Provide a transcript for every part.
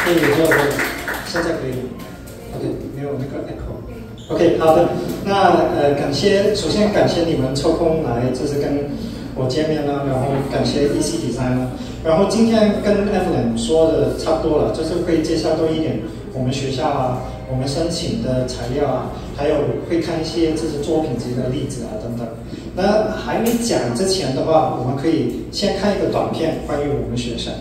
可以有现在可以 ，OK， 没有那个 echo。OK， 好的，那首先感谢你们抽空来，就是跟我见面啦，然后感谢 EC Design 啦，然后今天跟 Evelyn 说的差不多了，就是会介绍多一点我们学校啊，我们申请的材料啊，还有会看一些就是作品集的例子啊等等。那还没讲之前的话，我们可以先看一个短片，关于我们学校。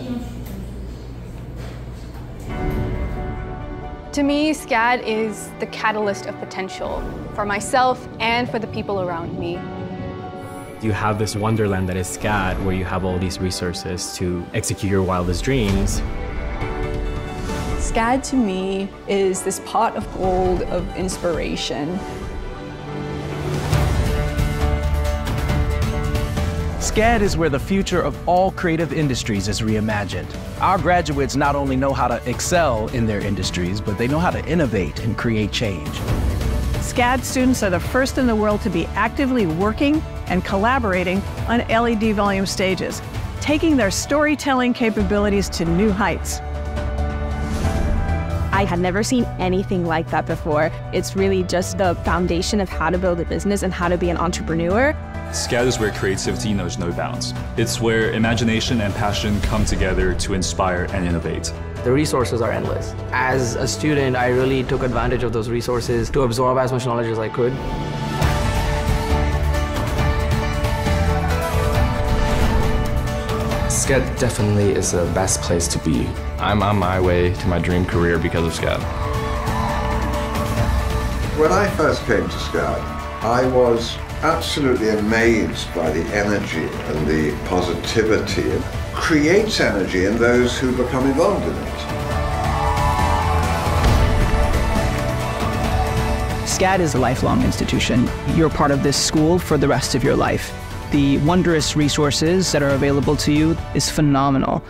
To me, SCAD is the catalyst of potential for myself and for the people around me. You have this wonderland that is SCAD, where you have all these resources to execute your wildest dreams. SCAD to me is this pot of gold of inspiration. SCAD is where the future of all creative industries is reimagined. Our graduates not only know how to excel in their industries, but they know how to innovate and create change. SCAD students are the first in the world to be actively working and collaborating on LED volume stages, taking their storytelling capabilities to new heights. I had never seen anything like that before. It's really just the foundation of how to build a business and how to be an entrepreneur. SCAD is where creativity knows no bounds. It's where imagination and passion come together to inspire and innovate. The resources are endless. As a student, I really took advantage of those resources to absorb as much knowledge as I could. SCAD definitely is the best place to be. I'm on my way to my dream career because of SCAD. When I first came to SCAD, I was absolutely amazed by the energy and the positivity. It creates energy in those who become involved in it. SCAD is a lifelong institution. You're part of this school for the rest of your life. The wondrous resources that are available to you is phenomenal.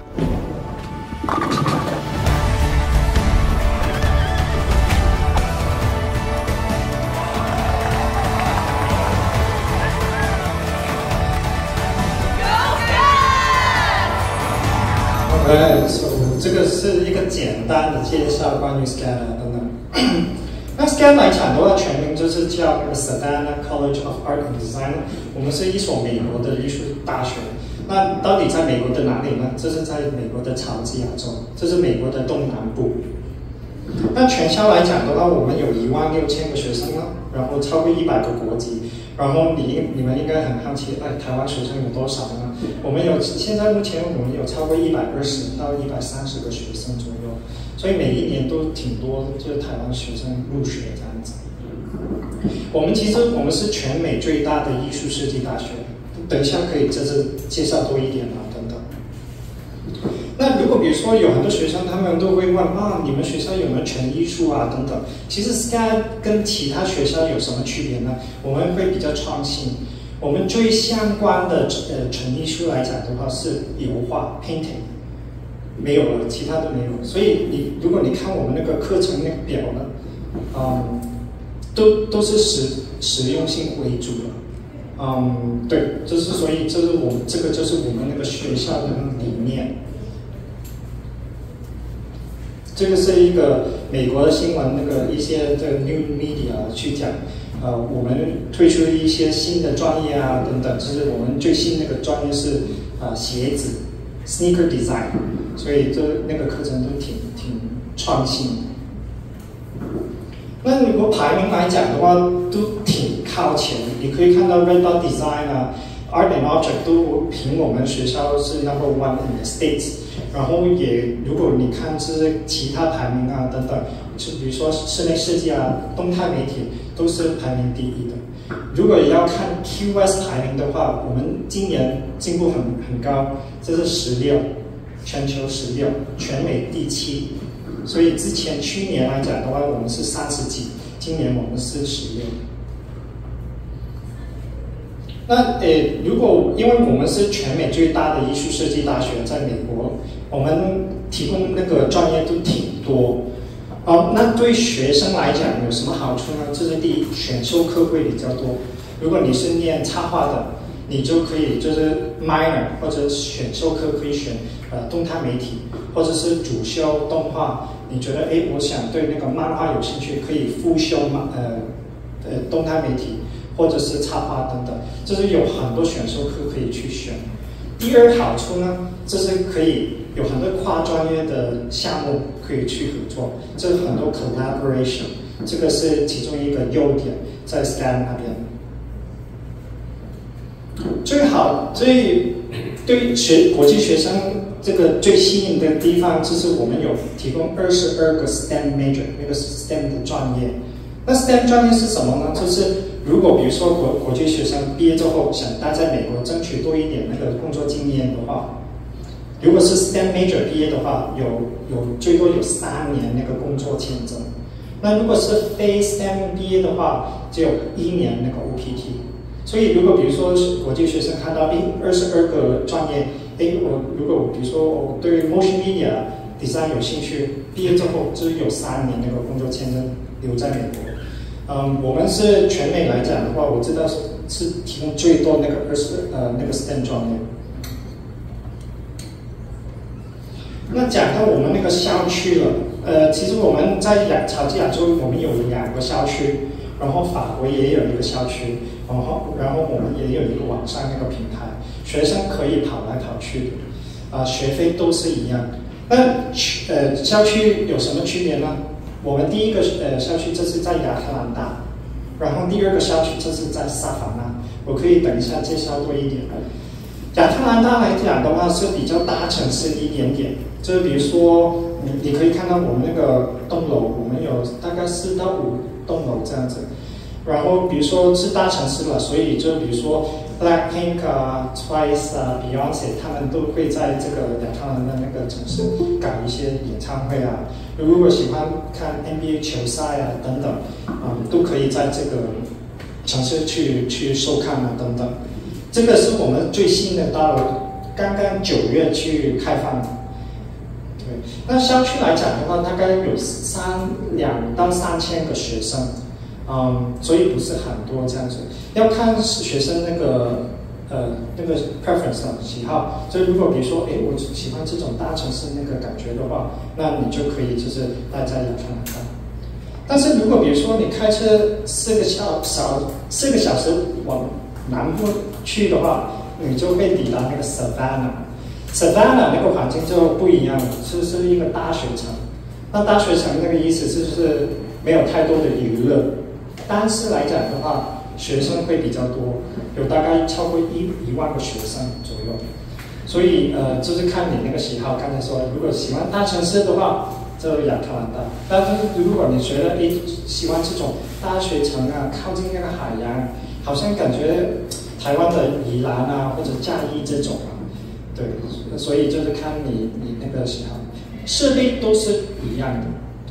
So 这个是一个简单的介绍关于 SCAD 等等。那 SCAD 来讲的话，全名就是叫那个 Savannah College of Art and Design。我们是一所美国的艺术大学。那到底在美国的哪里呢？这是在美国的乔治亚州，这是美国的东南部。那全校来讲的话，我们有16000个学生了，然后超过100个国籍。然后你们应该很好奇，台湾学生有多少呢？我们现在目前我们有超过120到130个学生左右，所以每一年都挺多，就是台湾学生入学这样子。其实我们是全美最大的艺术设计大学，等一下可以就是介绍多一点啊等等。那如果比如说有很多学生，他们都会问你们学校有没有纯艺术啊等等。其实 SCAD 跟其他学校有什么区别呢？我们会比较创新。我们最相关的纯艺术来讲的话是油画 painting， 没有了，其他都没有。所以如果你看我们那个课程那个表呢，都是实用性为主了。对，所以这个就是我们那个学校的理念。这个是一个美国的新闻，一些的 new media 去讲，我们推出一些新的专业啊等等，就是我们最新那个专业是鞋子 sneaker design， 所以那个课程都挺创新。那如果排名来讲的话，都挺靠前。你可以看到 Red Dot Design 啊 ，Art and Object 都评我们学校是 number one in the States。然后如果你看是其他排名啊等等，就比如说室内设计啊、动态媒体都是排名第一的。如果要看 QS 排名的话，我们今年进步很高，这是16，全球16，全美第7。所以去年来讲的话，我们是30几，今年我们是16。那如果因为我们是全美最大的艺术设计大学，在美国，我们提供那个专业都挺多。那对学生来讲有什么好处呢？这是第一，选修课会比较多。如果你是念插画的， 你就可以就是 minor 或者选修课可以选动态媒体，或者是主修动画。你觉得我想对那个漫画有兴趣，可以副修动态媒体或者是插画等等，就是有很多选修课可以去选。第二好处呢，就是可以有很多跨专业的项目可以去合作，这很多 collaboration， 这个是其中一个优点在 SCAD 那边。对国际学生这个最吸引的地方，就是我们有提供22个 STEM major， 那个 STEM 的专业。那 STEM 专业是什么呢？就是如果比如说国际学生毕业之后想待在美国争取多一点那个工作经验的话，如果是 STEM major 毕业的话，最多有3年那个工作签证。那如果是非 STEM 毕业的话，只有1年那个 OPT。所以如果比如说国际学生看到22个专业，如果比如说我对 motion media design 有兴趣，毕业之后就是有3年那个工作签证留在美国。我们是全美来讲的话，我知道是提供最多那个STEM 专业。那讲到我们那个校区了，其实我们在乔治亚州我们有2个校区，然后法国也有一个校区，然后我们也有一个网上那个平台，学生可以跑来跑去的，学费都是一样。那校区有什么区别呢？我们第一个校区这是在亚特兰大，然后第2个校区这是在萨凡纳，我可以等一下介绍多一点。亚特兰大来讲的话是比较大城市一点点，就是比如说你可以看到我们那个栋楼，我们有大概4到5栋楼这样子。然后比如说是大城市了，所以就比如说 Blackpink 啊、Twice 啊、Beyonce 他们都会在这个亚特兰大那个城市搞一些演唱会啊。如果喜欢看 NBA 球赛啊等等，都可以在这个城市去收看啊等等。这个是我们最新的大楼，刚刚9月去开放的。对，那校区来讲的话，大概有2到3千个学生。所以不是很多这样子，要看学生那个 preference 喜好。就如果比如说，我喜欢这种大城市那个感觉的话，那你就可以就是待在亚特兰大。但是如果比如说你开车4个小时往南部去的话，你就会抵达那个 Savannah 那个环境就不一样，是一个大学城。那大学城那个意思就是没有太多的娱乐。但是来讲的话，学生会比较多，有大概超过1万个学生左右，所以就是看你那个喜好。刚才说，如果喜欢大城市的话，就亚特兰大；但是如果你觉得喜欢这种大学城啊，靠近那个海洋，好像感觉台湾的宜兰啊或者嘉义这种啊，对，所以就是看你那个喜好，设备都是一样的。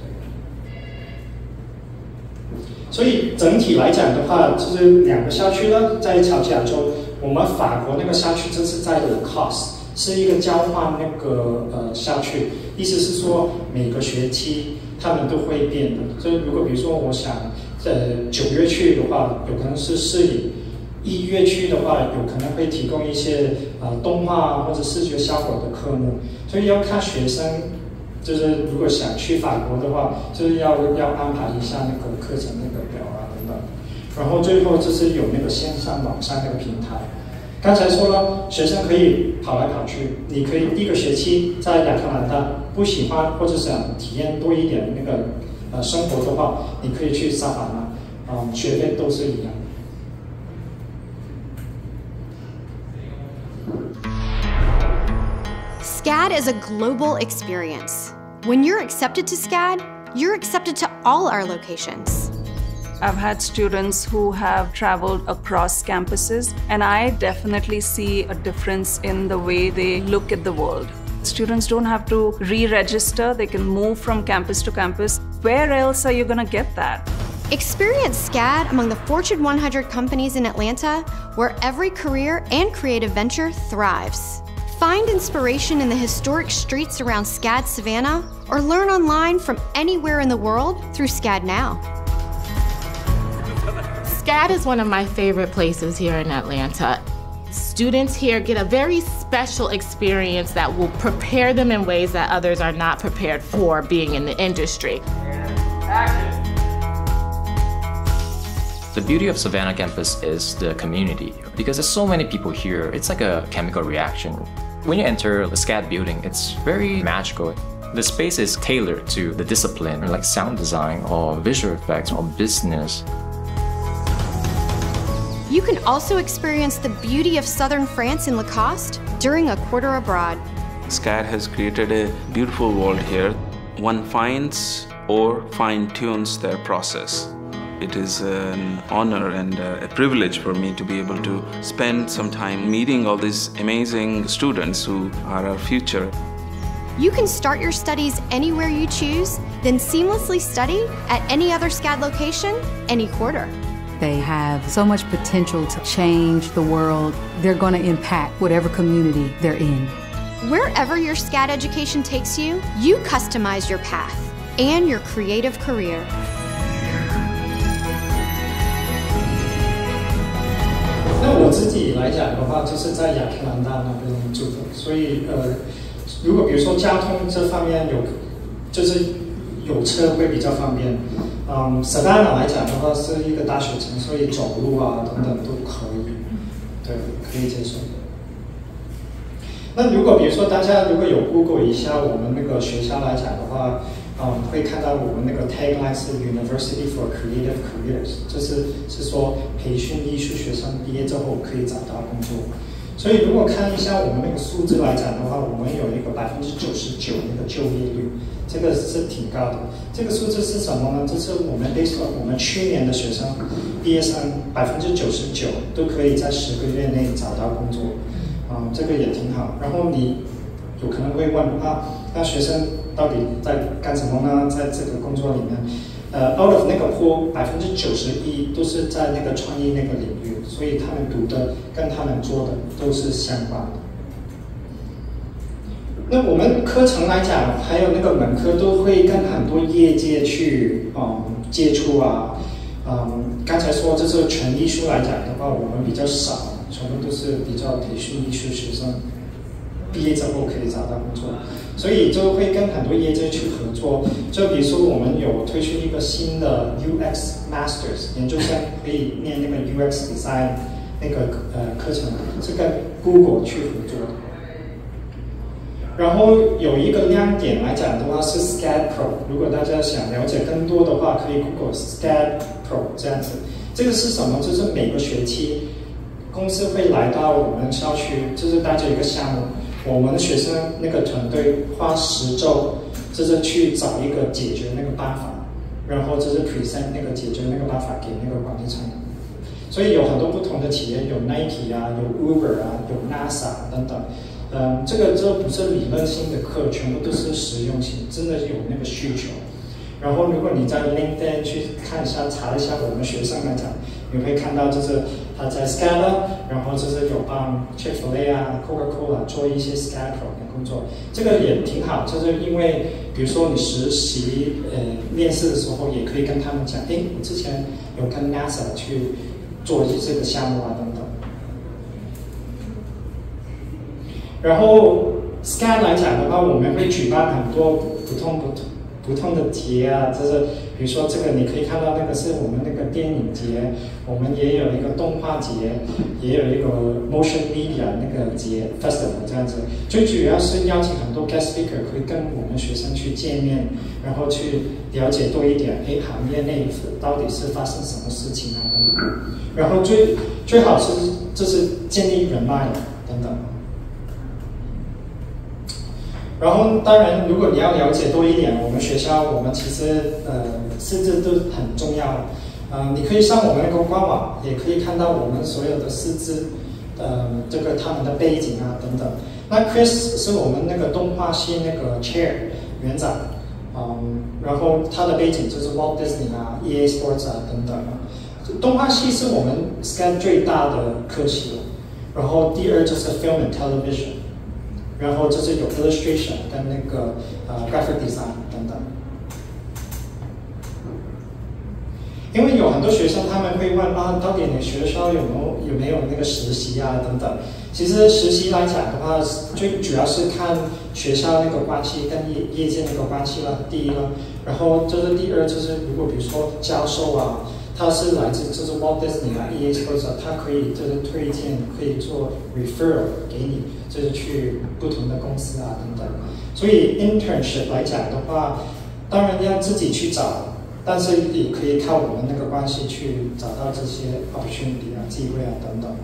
所以整体来讲的话，就是2个校区呢，在乔治亚州，我们法国那个校区这是在Lacoste，是一个交换那个校区，意思是说每个学期他们都会变的。所以如果比如说我想9月去的话，有可能是摄影；1月去的话，有可能会提供一些动画或者视觉效果的科目。所以要看学生。就是如果想去法国的话，就是要安排一下那个课程那个表啊等等，然后最后就是有那个线上网上那个平台。刚才说了，学生可以跑来跑去，你可以第1个学期在亚特兰大，不喜欢或者想体验多一点那个生活的话，你可以去萨凡纳，学费都是一样。 SCAD is a global experience. When you're accepted to SCAD, you're accepted to all our locations. I've had students who have traveled across campuses, and I definitely see a difference in the way they look at the world. Students don't have to re-register, they can move from campus to campus. Where else are you going to get that? Experience SCAD among the Fortune 100 companies in Atlanta, where every career and creative venture thrives. Find inspiration in the historic streets around SCAD Savannah, or learn online from anywhere in the world through SCAD Now. SCAD is one of my favorite places here in Atlanta. students here get a very special experience that will prepare them in ways that others are not prepared for being in the industry. The beauty of Savannah campus is the community. Because there's so many people here, it's like a chemical reaction. When you enter the SCAD building, it's very magical. The space is tailored to the discipline, like sound design or visual effects or business. You can also experience the beauty of southern France in Lacoste during a quarter abroad. SCAD has created a beautiful world here. One finds or fine-tunes their process. It is an honor and a privilege for me to be able to spend some time meeting all these amazing students who are our future. You can start your studies anywhere you choose, then seamlessly study at any other SCAD location, any quarter. They have so much potential to change the world. They're going to impact whatever community they're in. Wherever your SCAD education takes you, you customize your path and your creative career. 那我自己来讲的话，就是在亚特兰大那边住的，所以如果比如说交通这方面就是有车会比较方便。Savannah 来讲的话是一个大学城，所以走路啊等等都可以，对，可以接受。那如果比如说大家如果有 Google 一下我们那个学校来讲的话，会看到我们那个 tagline 是 University for Creative Careers， 是说培训艺术学生毕业之后可以找到工作。所以如果看一下我们那个数字来讲的话，我们有一个99%那个就业率，这个是挺高的。这个数字是什么呢？这是我们我们去年的学生毕业生99%都可以在10个月内找到工作，这个也挺好。然后你有可能会问那学生到底在干什么呢？在这个工作里面，out of 那个pool91%都是在那个创意那个领域，所以他们读的跟他们做的都是相关的。那我们课程来讲，还有那个门课都会跟很多业界去接触啊。刚才说这是纯艺术来讲的话，我们比较少，全部都是比较培训艺术学生，毕业之后可以找到工作，所以就会跟很多业界去合作。就比如说我们有推出一个新的 UX Masters 研究生，可以念那个 UX Design 那个课程，是跟 Google 去合作的。然后有一个亮点来讲的话是 SCAD Pro， 如果大家想了解更多的话，可以 Google SCAD Pro 这样子。这个是什么？就是每个学期公司会来到我们校区，就是带着一个项目，我们的学生那个团队花10周，就是去找一个解决那个办法，然后就是 present 那个解决那个办法给那个管理层。所以有很多不同的企业，有 Nike 啊，有 Uber 啊，有 NASA 等等。这个就不是理论性的课，全部都是实用性，真的有那个需求。然后如果你在 LinkedIn 去看一下，查一下我们学生来讲，你会看到就是他在 SCAD， 然后就是有帮 Chick-fil-A 啊、Coca-Cola 做一些 SCAD Pro 的工作，这个也挺好。就是因为比如说你实习面试的时候，也可以跟他们讲，我之前有跟 NASA 去做这个项目啊等等。然后 SCAD 来讲的话，我们会举办很多不同的节啊，就是比如说这个你可以看到那个是我们那个电影节，我们也有一个动画节，也有一个 motion media 那个节 festival 这样子。最主要是邀请很多 guest speaker， 可以跟我们学生去见面，然后去了解多一点，行业内到底是发生什么事情啊等等。然后最好是就是建立人脉等等。然后当然，如果你要了解多一点，我们学校我们其实师资都很重要。你可以上我们那个官网，也可以看到我们所有的师资，这个他们的背景啊等等。那 Chris 是我们那个动画系那个 Chair 园长，然后他的背景就是 Walt Disney 啊、EA Sports 啊等等。动画系是我们 SCAD 最大的科系，然后第二就是 Film and Television。然后就是有 illustration 跟那个graphic design 等等。 因为有很多学生他们会问啊，到底你学校有没有那个实习啊等等。其实实习来讲的话，最主要是看学校那个关系跟业界那个关系了，第一了。然后就是第二就是如果比如说教授啊，他是来自就是 Walt Disney 啊 EA 或者他可以就是推荐，可以做 referral 给你，就是去不同的公司啊等等。所以 internship 来讲的话，当然要自己去找。但是也可以靠我们那个关系去找到这些 opportunity 啊、机会啊等等。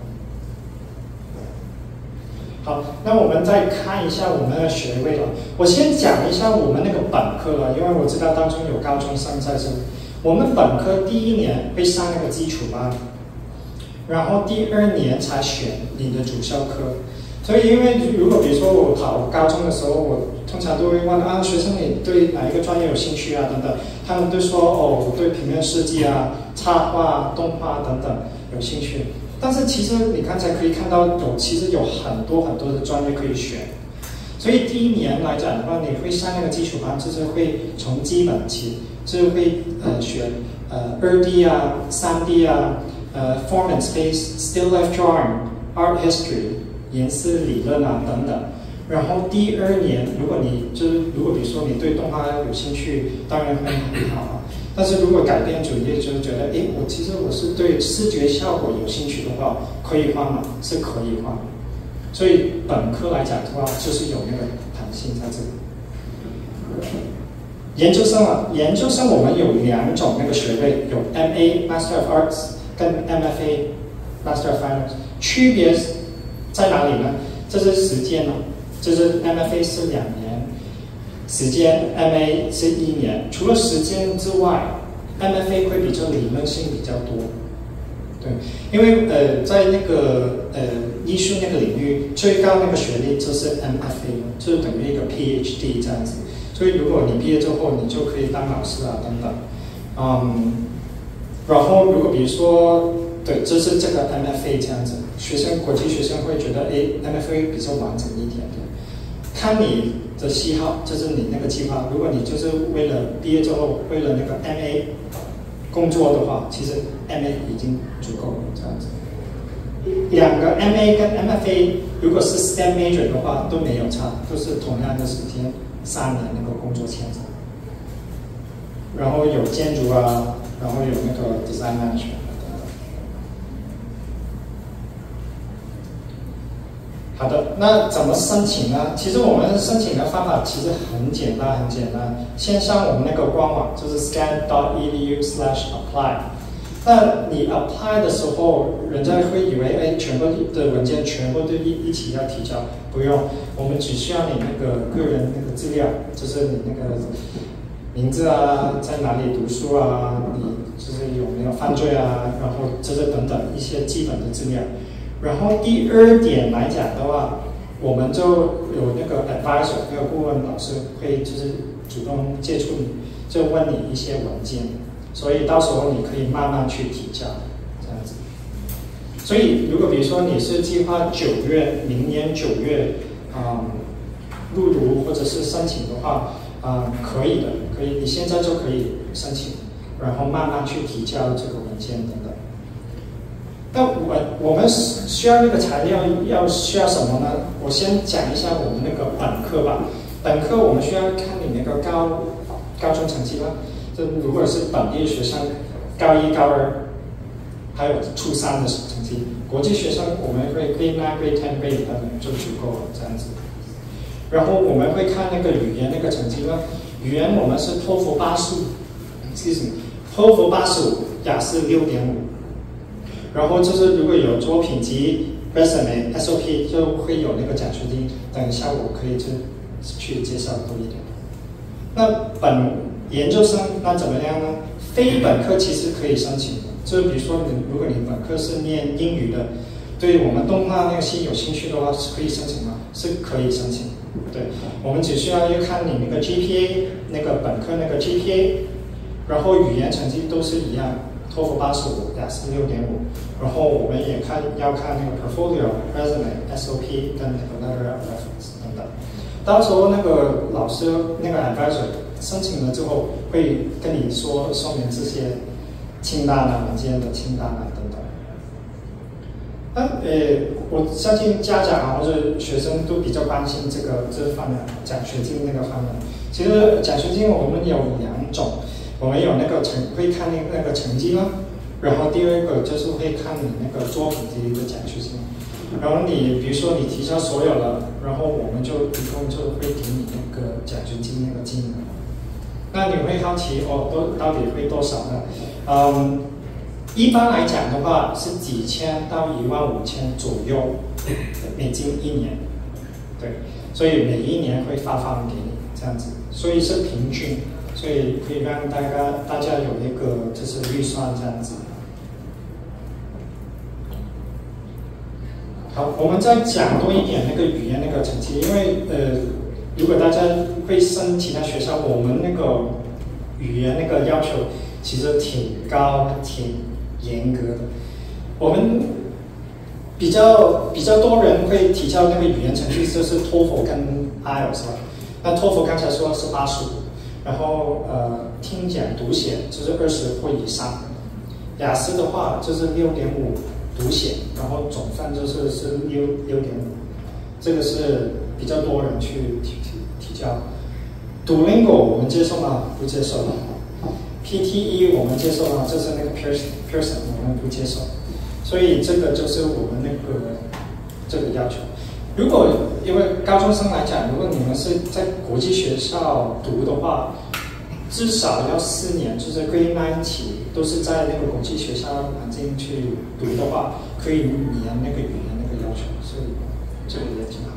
好，那我们再看一下我们的学位了。我先讲一下我们那个本科了，因为我知道当中有高中生在这里。我们本科第1年会上那个基础班，然后第2年才选你的主修科。所以，因为如果比如说我考高中的时候，我通常都会问啊，学生你对哪一个专业有兴趣啊等等，他们都说哦，我对平面设计啊、插画、动画等等有兴趣。但是其实你刚才可以看到其实有很多的专业可以选。所以第1年来讲的话，你会上那个基础班，就是会从基本起，就是会学2D 啊、3D 啊、Form and Space、Still Life Drawing、Art History。颜色理论啊等等，然后第2年，如果比如说你对动画有兴趣，当然会很好啊。但是如果改变主业，就是觉得，其实我是对视觉效果有兴趣的话，可以换吗？是可以换。所以本科来讲的话，就是有那个弹性在这里。研究生啊，研究生我们有2种那个学位，有 MA Master of Arts 跟 MFA Master of Finance， 区别在哪里呢？这是时间呢，就是 MFA 是2年，时间 MA 是1年。除了时间之外 ，MFA 会比较理论性比较多。对，因为在那个艺术那个领域，最高那个学历就是 MFA， 就是等于一个 PhD 这样子。所以如果你毕业之后，你就可以当老师啊等等。然后如果比如说，对，就是这个 MFA 这样子。国际学生会觉得，MFA 比较完整一点点。看你的喜好，就是你那个计划。如果你就是为了毕业之后，为了那个 MA 工作的话，其实 MA 已经足够了这样子。2个 MA 跟 MFA 如果是 STEM major 的话，都没有差，都是同样的时间3年那个工作签证。然后有建筑啊，然后有那个 design management。好的，那怎么申请呢？其实我们申请的方法其实很简单，很简单。先上我们那个官网，就是 scan.edu/apply。那你 apply 的时候，人家会以为全部的文件全部都一起要提交，不用，我们只需要你那个个人那个资料，就是你那个名字啊，在哪里读书啊，你就是有没有犯罪啊，然后就是等等一些基本的资料。然后第2点来讲的话，我们就有那个 advisor 那个顾问老师会就是主动接触你，就问你一些文件，所以到时候你可以慢慢去提交这样子。所以如果比如说你是计划明年9月入读或者是申请的话，可以的，可以，你现在就可以申请，然后慢慢去提交这个文件等等。那我们需要那个材料需要什么呢？我先讲一下我们那个本科吧。本科我们需要看你那个高中成绩啦，就如果是本地学生，高1、高2，还有初3的成绩。国际学生我们会 Grade 9、Grade 10、Grade 11就足够了这样子。然后我们会看那个语言那个成绩啦，语言我们是托福85，托福85，雅思6.5。然后就是如果有作品集、resume、SOP， 就会有那个奖学金。等一下我可以去介绍多一点。那研究生那怎么样呢？非本科其实可以申请的，就比如说如果你本科是念英语的，对我们动画那个系有兴趣的话，是可以申请吗？是可以申请。对，我们只需要看你那个 GPA， 那个本科那个 GPA， 然后语言成绩都是一样。托福85，雅思6.5，然后我们也要看那个 portfolio、resume、SOP 跟那个 letter of reference 等等。到时候那个老师那个 advisor 申请了之后，会跟你说明这些清单啊，文件的清单啊等等。我相信家长啊或者学生都比较关心这方面，奖学金那个方面。其实奖学金我们有2种，我们有那个会看那个成绩呢，然后第二个就是会看你那个作品集的奖学金。然后你比如说你提交所有了，然后我们就一共就会给你那个奖学金那个金额。那你会好奇到底会多少呢？一般来讲的话是几千到15000左右美金1年，对，所以每1年会发放给你这样子，所以是平均，所以可以让大家有一个就是预算这样子。好，我们再讲多一点那个语言那个成绩，因为如果大家会升其他学校，我们那个语言那个要求其实挺高、挺严格的。我们比较多人会提交那个语言成绩，就是托福跟 IELTS 吧。那托福刚才说是85，然后听讲读写就是20或以上。雅思的话就是6.5读写，然后总分就是6.5，这个是比较多人去提交。Duolingo 我们接受吗？不接受。PTE 我们接受吗？就是那个 Pearson 我们不接受。所以这个就是我们那个这个要求。如果因为高中生来讲，如果你们是在国际学校读的话，至少要4年，就是 Grade 9起都是在那个国际学校环境去读的话，可以免那个语言那个要求，所以这个也挺好。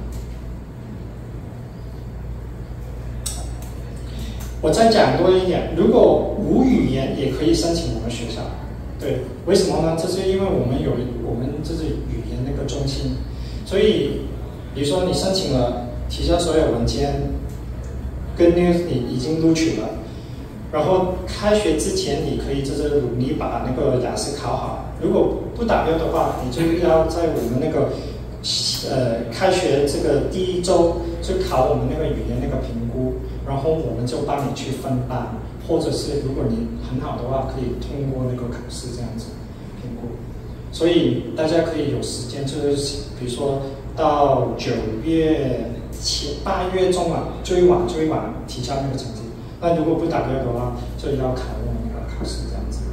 我再讲多一点，如果无语言也可以申请我们学校，对，为什么呢？这是因为我们这是语言那个中心，所以比如说你申请了，提交所有文件，跟你已经录取了。然后开学之前，你可以就是努力把那个雅思考好。如果不达标的话，你就要在我们那个开学这个第1周就考我们那个语言那个评估，然后我们就帮你去分班，或者是如果你很好的话，可以通过那个考试这样子评估。所以大家可以有时间，就是比如说到9月8月中啊，最晚提交那个成绩。那如果不达标的话，就要考我们那个考试这样子。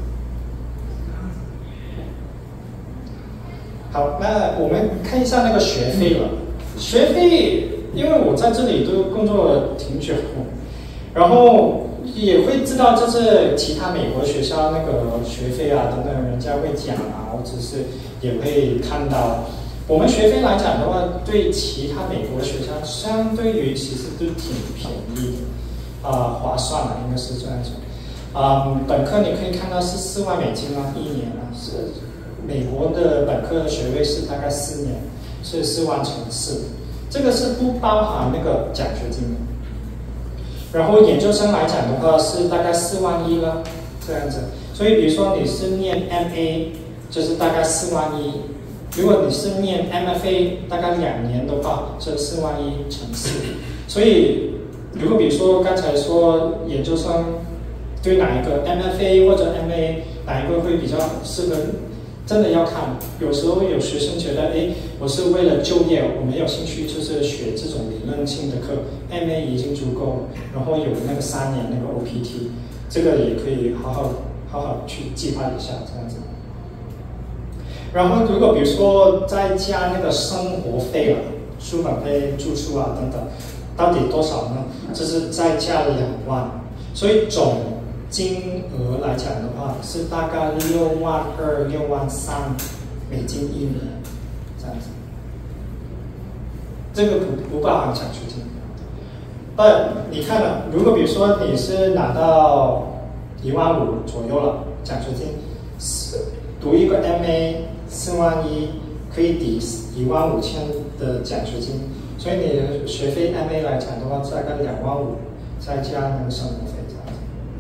好，那我们看一下那个学费了。学费，因为我在这里都工作了挺久，然后也会知道，就是其他美国学校那个学费啊等等，人家会讲啊，或者是也会看到。我们学费来讲的话，对其他美国学校相对于其实都挺便宜的。划算了，应该是这样子。本科你可以看到是4万美金啊，1年啊，是美国的本科的学位是大概4年，是4万乘4，这个是不包含那个奖学金的。然后研究生来讲的话是大概4万1了，这样子。所以比如说你是念 MA， 就是大概4万1；如果你是念 MFA， 大概2年的话，就4万1乘4。所以如果比如说刚才说研究生对哪一个 MFA 或者 MA 哪一个会比较适合，真的要看。有时候有学生觉得，我是为了就业，我没有兴趣就是学这种理论性的课 ，MA 已经足够了，然后有那个3年那个 OPT， 这个也可以好好去计划一下这样子。然后如果比如说再加那个生活费了，书本费、住宿啊等等。到底多少呢？就是再加2万，所以总金额来讲的话是大概6万2、6万3美金1年，这样子。这个不包含奖学金。你看了，如果比如说你是拿到1万5左右了，奖学金，读一个 MA 4万1，可以抵1万5千的奖学金。所以你的学费 MA 来讲的话，大概2万5，再加那个生活费这样子。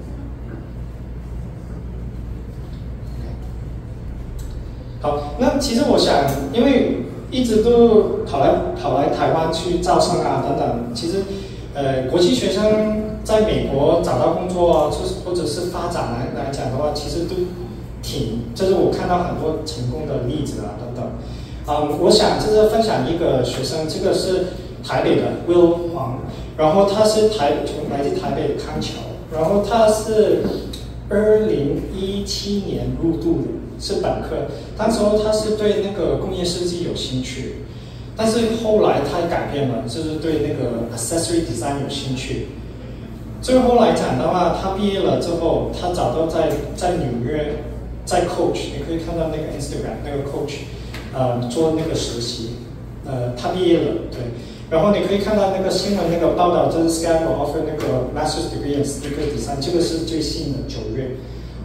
好，那其实我想，因为一直都跑来台湾去招生啊等等，其实国际学生在美国找到工作，就是或者是发展来讲的话，其实都就是我看到很多成功的例子啊等等。我想就是分享一个学生，这个是台北的 Will 黄，然后他是来自台北的康桥，然后他是2017年入读的，是本科。当时候他是对那个工业设计有兴趣，但是后来他改变了，就是对那个 accessory design 有兴趣。最后来讲的话，他毕业了之后，他找到在纽约，在 Coach， 你可以看到那个 Instagram 那个 Coach， 做那个实习，他毕业了，对。然后你可以看到那个新闻那个报道，就是 SCAD will offer 那个 Master's Degree in Sneaker Design， 这个是最新的9月。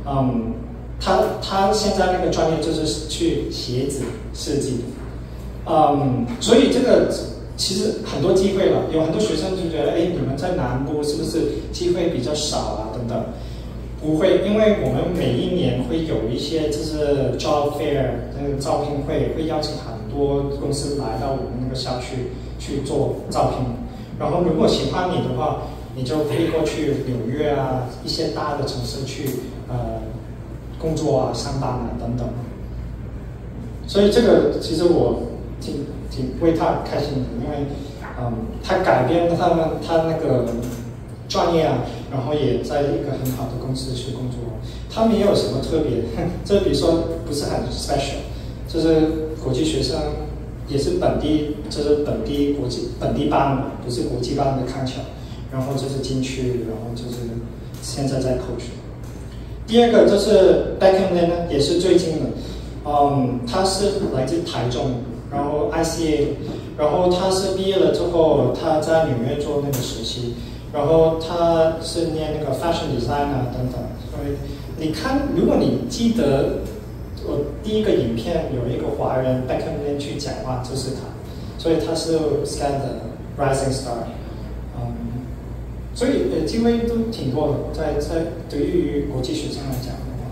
他现在那个专业就是去鞋子设计的，所以这个其实很多机会了。有很多学生就觉得，哎，你们在南部是不是机会比较少啊？等等，不会，因为我们每一年会有一些就是 job fair 那个招聘会，会邀请很多公司来到我们那个校区去做招聘。然后如果喜欢你的话，你就可以过去纽约啊，一些大的城市去工作啊、上班啊等等。所以这个其实我挺为他开心的，因为他改变他那个专业啊，然后也在一个很好的公司去工作。他没有什么特别，这比如说不是很 special， 就是国际学生，也是本地本地班，不是国际班的康桥，然后就是进去，然后就是现在在 coach。第二个就是 Beckham Lin， 也是最近的，他是来自台中，然后 ICA， 然后他是毕业了之后，他在纽约做那个实习，然后他是念那个 fashion design 啊等等。所以你看，如果你记得我第一个影片有一个华人 Beckham Lin 去讲话，就是他，所以他是 SCAD 的 rising star。所以机会都挺多的，在对于国际学生来讲的话。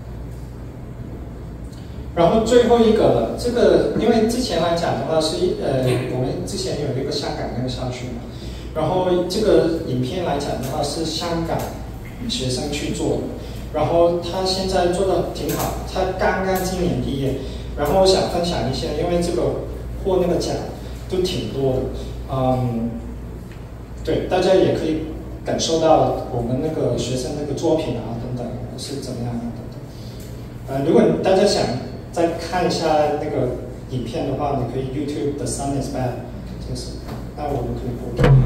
然后最后一个了，这个因为之前来讲的话是我们之前有一个香港那个校区嘛，然后这个影片来讲的话是香港学生去做的，然后他现在做的挺好，他刚刚今年毕业，然后我想分享一些，因为这个获那个奖都挺多的，对，大家也可以感受到我们那个学生那个作品啊等等是怎么样的等等。如果大家想再看一下那个影片的话，你可以 YouTube The Sun Is Bad， 就是，那我们可以播出。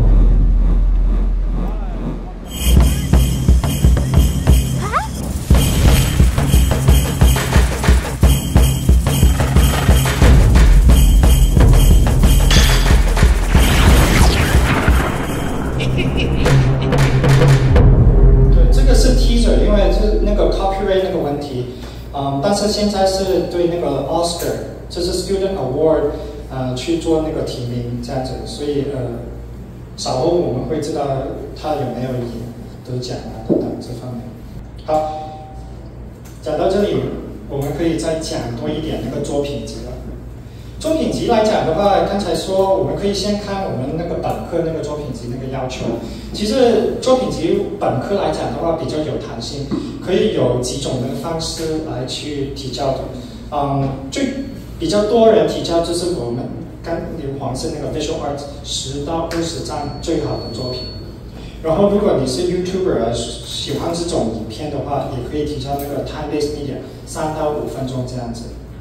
那个问题，但是现在是对那个 Oscar， 就是 Student Award， 去做那个提名这样子，所以稍后我们会知道他有没有得奖啊等等这方面。好，讲到这里，我们可以再讲多一点那个作品集了。作品集来讲的话，刚才说我们可以先看我们那个本科那个作品集那个要求。其实作品集本科来讲的话比较有弹性，可以有几种的方式来去提交的。比较多人提交就是我们刚刘黄是那个 Visual Arts 10到20张最好的作品。然后如果你是 YouTuber 喜欢这种影片的话，也可以提交那个 Time-based Media 3到5分钟这样子。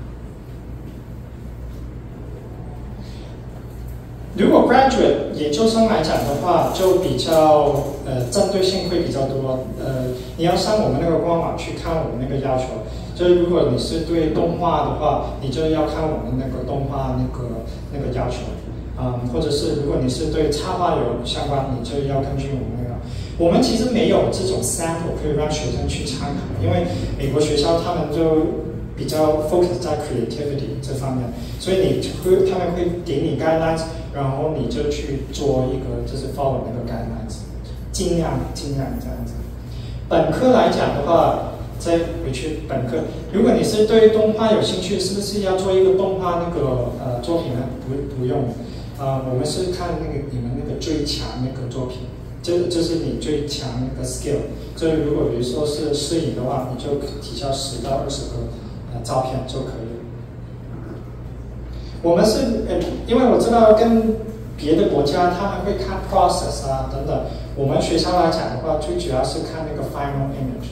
如果 graduate 研究生来讲的话，就比较针对性会比较多。你要上我们那个官网去看我们那个要求。就是如果你是对动画的话，你就要看我们那个动画那个要求。或者是如果你是对插画有相关，你就要根据我们那个。我们其实没有这种 sample 可以让学生去参考，因为美国学校他们就比较 focus 在 creativity 这方面，所以他们会给你 guidelines， 然后你就去做一个就是 follow 那个 guidelines， 尽量这样子。本科来讲的话，再回去本科，如果你是对动画有兴趣，是不是要做一个动画那个作品呢？不用，我们是看那个你们那个最强那个作品，这就是你最强的 skill。所以如果比如说是摄影的话，你就提交10到20个照片就可以了。我们是因为我知道跟别的国家他们会看 process 啊等等，我们学校来讲的话，最主要是看那个 final image。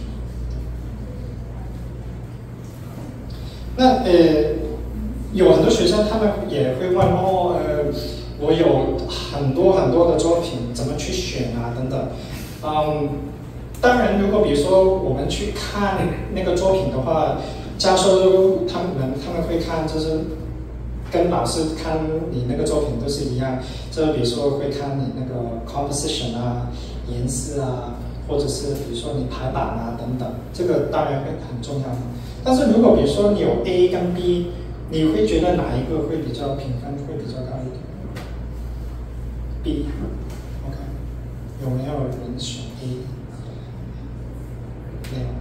那有很多学生他们也会问我有很多的作品，怎么去选啊等等。当然，如果比如说我们去看那个作品的话，教授他们会看，就是跟老师看你那个作品都是一样，就是比如说会看你那个 composition 啊、颜色啊，或者是比如说你排版啊等等，这个当然会很重要。但是如果比如说你有 A 跟 B， 你会觉得哪一个会比较评分会比较高一点 ？B， OK， 有没有人选 A？ 没有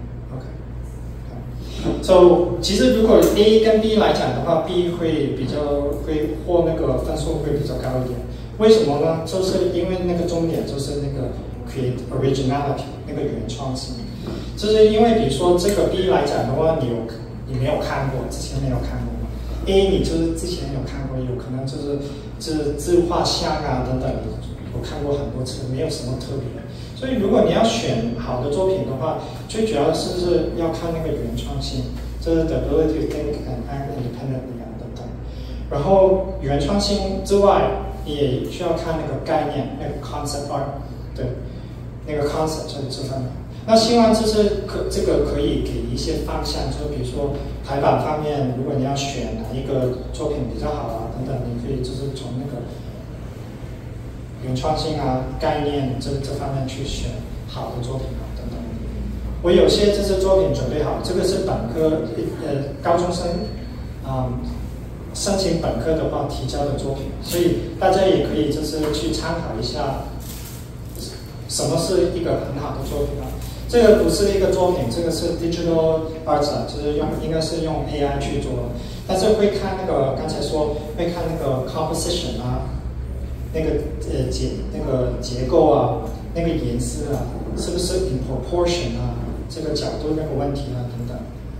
，OK。So 其实如果 A 跟 B 来讲的话 ，B 会获那个分数会比较高一点。为什么呢？就是因为那个重点就是那个 create originality， 那个原创性。就是因为比如说这个 B 来讲的话，你没有看过，之前没有看过嘛。A 你就是之前有看过，有可能就是自画像啊等等，我看过很多次，没有什么特别。所以如果你要选好的作品的话，最主要是要看那个原创性，就是 the ability to think and act independently 啊等等。然后原创性之外，你也需要看那个概念，那个 concept art， 对，那个 concept 这方面。那希望就是这个可以给一些方向，就比如说排版方面，如果你要选哪一个作品比较好啊等等，你可以就是从那个原创性啊、概念这方面去选好的作品啊等等。我有些这些作品准备好，这个是本科高中生申请本科的话提交的作品，所以大家也可以就是去参考一下，什么是一个很好的作品啊。这个不是一个作品，这个是 digital art， 就是应该是用 AI 去做的。但是会看那个刚才说会看那个 composition 啊，那个结构啊，那个颜色啊，是不是 in proportion 啊，这个角度那个问题啊等等。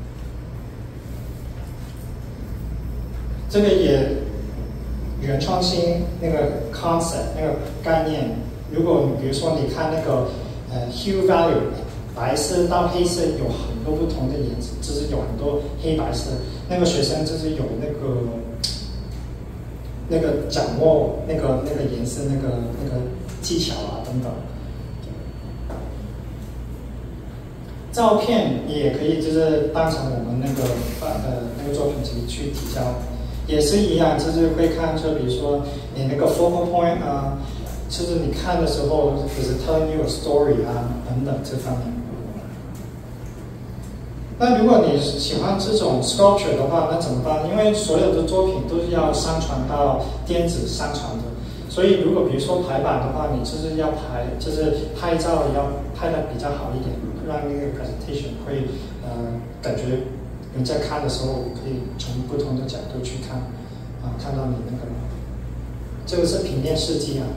这个也原创性那个 concept 那个概念，如果你比如说你看那个hue value。白色到黑色有很多不同的颜色，就是有很多黑白色。那个学生就是有那个掌握那个颜色那个技巧啊等等。照片也可以就是当成我们那个作品集去提交，也是一样，就是会看，就比如说你那个 focal point 啊，就是你看的时候就是 telling you a story 啊等等这方面。那如果你喜欢这种 sculpture 的话，那怎么办？因为所有的作品都是要上传到电子上传的，所以如果比如说排版的话，你就是要就是拍照要拍的比较好一点，让那个 presentation 会感觉人家看的时候可以从不同的角度去看看到你那个，这个是平面设计啊，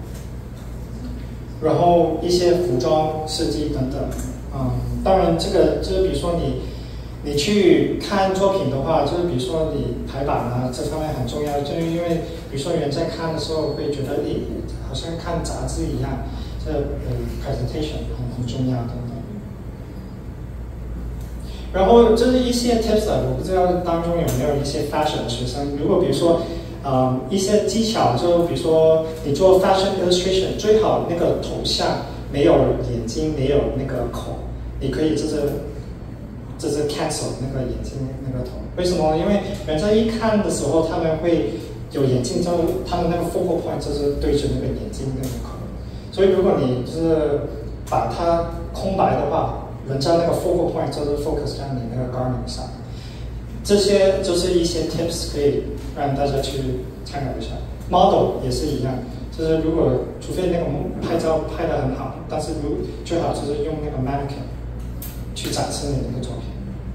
然后一些服装设计等等。当然，这个就是比如说你去看作品的话，就是比如说你排版啊这方面很重要，就是因为比如说人在看的时候会觉得好像看杂志一样，这presentation 很重要等等。然后就是一些 tips 我不知道当中有没有一些 fashion 的学生，如果比如说一些技巧，就比如说你做 fashion illustration， 最好那个头像没有眼睛，没有那个口。你可以就是 cancel 那个眼睛那个头，为什么？因为人家一看的时候，他们会有眼睛，就他们那个 focal point 就是对着那个眼睛那个口，所以如果你就是把它空白的话，人家那个 focal point 就是 focus 在你那个 garment 上。这些就是一些 tips 可以让大家去参考一下。model 也是一样。就是如果除非那个拍照拍得很好，但是最好就是用那个 mannequin 去展示你那个作品。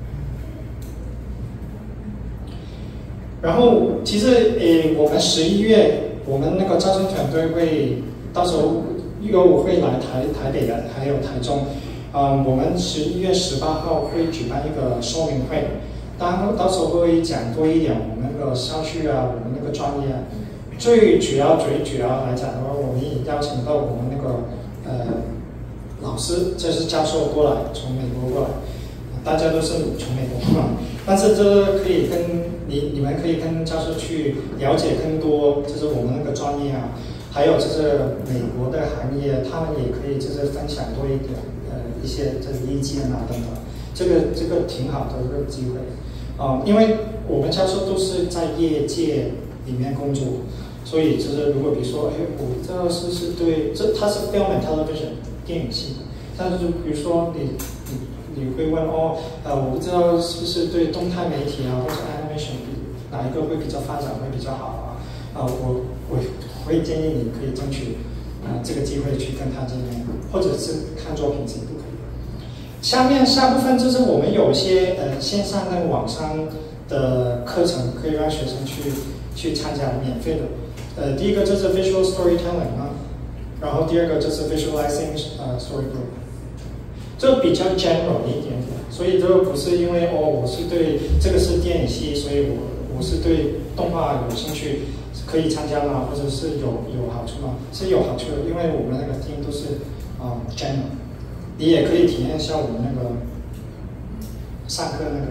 然后其实我们11月我们那个招生团队会到时候又会来台北的，还有台中。我们11月18号会举办一个说明会，到时候会讲多一点我们那个校区啊，我们那个专业啊。最主要来讲的话，我们也邀请到我们那个老师，就是教授过来，从美国过来，大家都是从美国过来，但是这可以跟你们可以跟教授去了解更多，就是我们那个专业啊，还有就是美国的行业，他们也可以就是分享多一点一些这个意见啊等等，这个挺好的一个机会，因为我们教授都是在业界里面工作，所以就是如果比如说，我不知道是不是对，它是 film and television 电影系，但是比如说你会问我不知道是不是对动态媒体啊或者 animation 哪一个会比较发展会比较好啊？我会建议你可以争取这个机会去跟他见面，或者是看作品集都可以。下部分就是我们有一些线上跟网上的课程可以让学生去参加，免费的。第一个就是 visual storytelling 啊，然后第二个就是 visualizing storyboard， 这比较 general 一点点，所以这不是因为我是对这个是电影系，所以我是对动画有兴趣，可以参加吗？或者是有好处吗？是有好处的，因为我们那个 team 都是general， 你也可以体验一下我们那个上课那个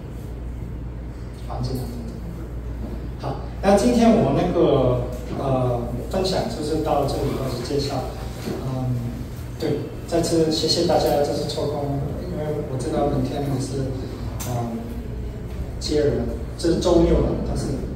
环境。好，那今天我那个分享就是到这里开始介绍。对，再次谢谢大家这次抽空，因为我知道明天也是节日，这是周六了，但是。